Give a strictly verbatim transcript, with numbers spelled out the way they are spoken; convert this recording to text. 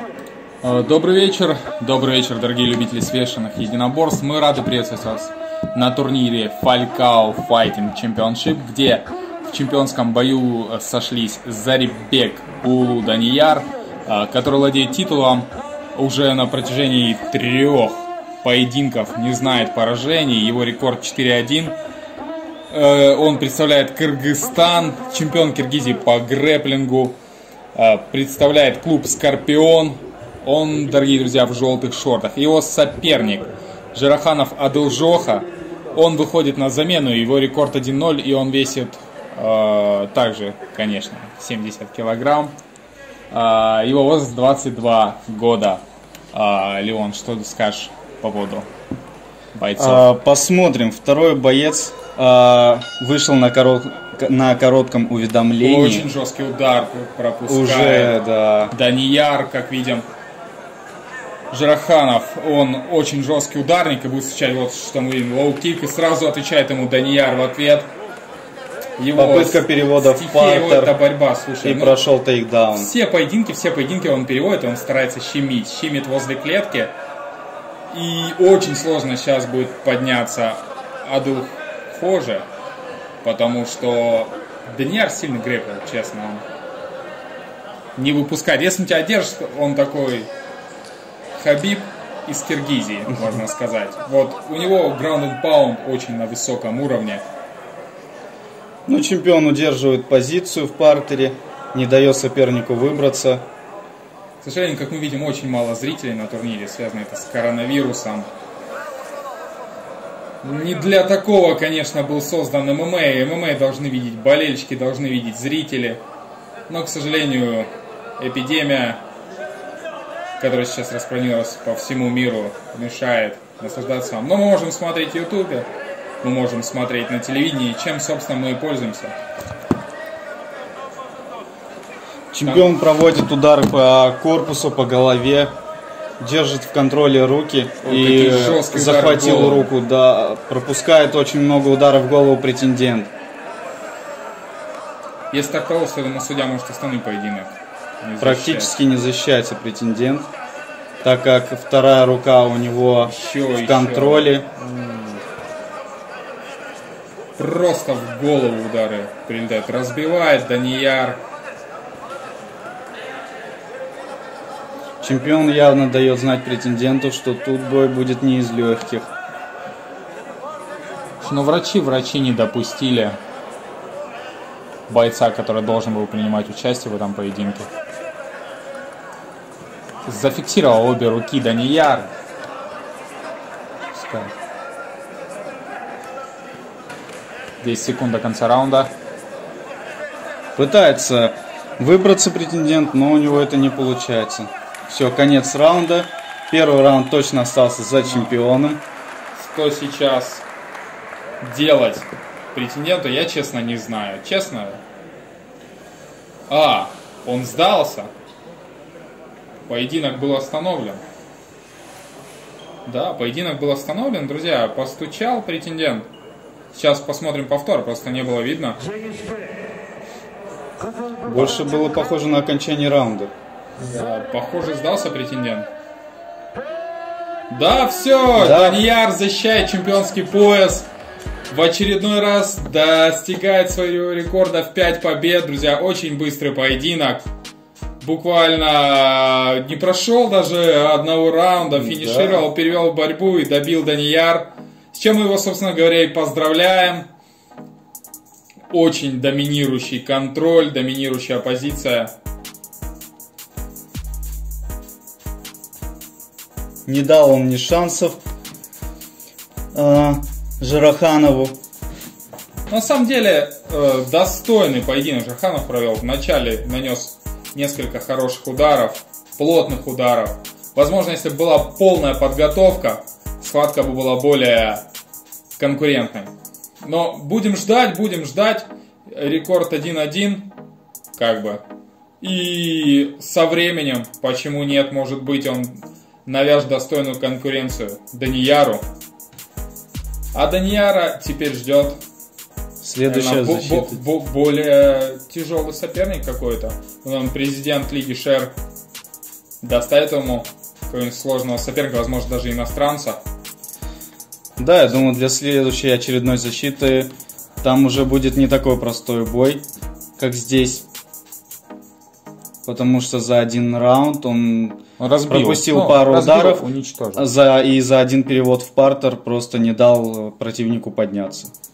Добрый вечер, добрый вечер, дорогие любители смешанных единоборств. Мы рады приветствовать вас на турнире Falcao Fighting Championship, где в чемпионском бою сошлись Зарипбек Уулу Данияр, который владеет титулом уже на протяжении трех поединков, не знает поражений, его рекорд четыре один. Он представляет Кыргызстан, чемпион Киргизии по грэпплингу, представляет клуб Скорпион. Он, дорогие друзья, в желтых шортах. Его соперник Жераханов Адылжоха, он выходит на замену, его рекорд один ноль, и он весит э, также, конечно, семьдесят килограмм. Э, его возраст двадцать два года. Э, Леон, что ты скажешь по поводу бойцов? А, посмотрим. Второй боец а, вышел на, корот... на коротком уведомлении. Очень жесткий удар пропускает. Уже, да. Данияр, как видим. Жераханов, он очень жесткий ударник и будет встречать, вот что мы видим, лоу-кик, и сразу отвечает ему Данияр в ответ. Его попытка перевода в партер, это борьба, слушай, и ну, прошел тейкдаун. Все поединки, все поединки он переводит, он старается щемить, щемит возле клетки. И очень сложно сейчас будет подняться Адылхоже, потому что Данияр сильно грэппл, честно, он не выпускает. Если он тебя держит, он такой Хабиб из Киргизии, можно сказать. Вот у него ground and pound очень на высоком уровне. Ну, чемпион удерживает позицию в партере, не дает сопернику выбраться. К сожалению, как мы видим, очень мало зрителей на турнире, связано это с коронавирусом. Не для такого, конечно, был создан ММА. ММА должны видеть болельщики, должны видеть зрители. Но, к сожалению, эпидемия, которая сейчас распространилась по всему миру, мешает наслаждаться вам. Но мы можем смотреть в Ютубе, мы можем смотреть на телевидении, чем, собственно, мы и пользуемся. Чемпион проводит удары по корпусу, по голове, держит в контроле руки. Ой, и захватил руку, да, пропускает очень много ударов в голову претендент. Если так того, то, думаю, судья может остановить поединок. Не Практически не защищается претендент, так как вторая рука у него еще, в контроле. Еще. Просто в голову удары прилетают. Разбивает Данияр. Чемпион явно дает знать претенденту, что тут бой будет не из легких. Но врачи, врачи не допустили бойца, который должен был принимать участие в этом поединке. Зафиксировал обе руки Данияр. десять секунд до конца раунда. Пытается выбраться претендент, но у него это не получается. Все, конец раунда. Первый раунд точно остался за чемпионом. Что сейчас делать претенденту, я честно не знаю. Честно. А, он сдался. Поединок был остановлен. Да, поединок был остановлен, друзья. Постучал претендент. Сейчас посмотрим повтор, просто не было видно. Больше было похоже на окончание раунда. Да, похоже, сдался претендент. Да, все, да. Данияр защищает чемпионский пояс. В очередной раз достигает своего рекорда в пять побед. Друзья, очень быстрый поединок. Буквально не прошел даже одного раунда. Финишировал, да. Перевел борьбу и добил Данияр. С чем мы его, собственно говоря, и поздравляем. Очень доминирующий контроль, доминирующая позиция. Не дал он ни шансов э, Жераханову. На самом деле, э, достойный поединок Жераханов провел. Вначале нанес несколько хороших ударов, плотных ударов. Возможно, если бы была полная подготовка, схватка бы была более конкурентной. Но будем ждать, будем ждать. Рекорд один один, как бы. И со временем, почему нет, может быть, он навяжет достойную конкуренцию Данияру. А Данияра теперь ждет следующая наверное, защита. Бо- бо- более тяжелый соперник какой-то. Он президент Лиги Шер. доставит ему какого-нибудь сложного соперника, возможно, даже иностранца. Да, я думаю, для следующей очередной защиты там уже будет не такой простой бой, как здесь. Потому что за один раунд он разбил. пропустил ну, пару разбил, ударов за, и за один перевод в партер просто не дал противнику подняться.